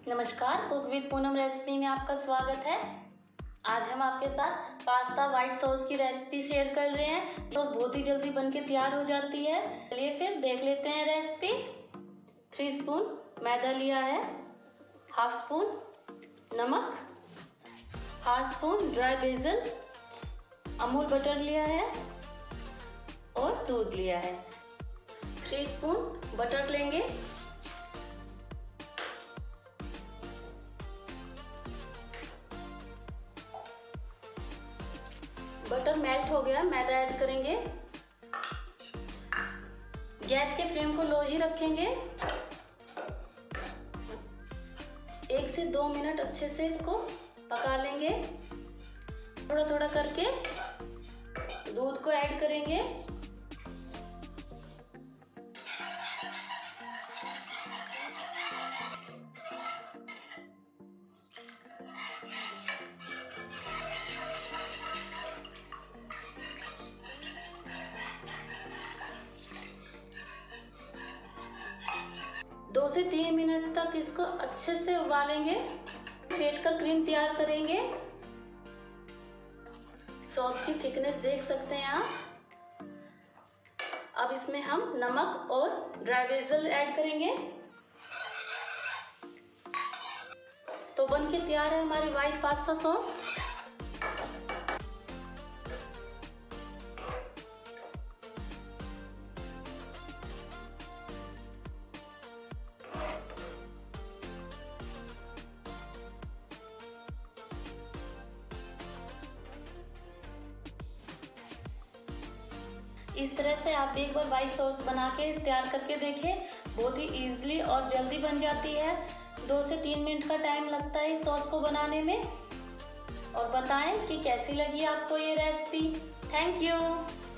नमस्कार, cook with Poonam recipe में आपका स्वागत है। आज हम आपके साथ पास्ता वाइट सॉस की रेसिपी शेयर कर रहे हैं जो बहुत ही जल्दी बनके तैयार हो जाती है। चलिए फिर देख लेते हैं रेसिपी। 3 स्पून मैदा लिया है, हाफ स्पून नमक, half spoon dry basil, Amul butter लिया है और दूध लिया है। 3 स्पून बटर लेंगे, बटर मेल्ट हो गया, मैदा ऐड करेंगे। गैस के फ्लेम को लो ही रखेंगे। 1 से 2 मिनट अच्छे से इसको पका लेंगे। थोड़ा थोड़ा करके दूध को ऐड करेंगे। दो से 3 मिनट तक इसको अच्छे से उबालेंगे। फेंट कर क्रीम तैयार करेंगे। सॉस की थिकनेस देख सकते हैं आप। अब इसमें हम नमक और ड्राई बेसिल ऐड करेंगे। तो बनके तैयार है हमारी वाइट पास्ता सॉस। इस तरह से आप एक बार वाइट सॉस बना के तैयार करके देखें। बहुत ही इजीली और जल्दी बन जाती है। 2 से 3 मिनट का टाइम लगता है इस सॉस को बनाने में। और बताएं कि कैसी लगी आपको ये रेसिपी। Thank you.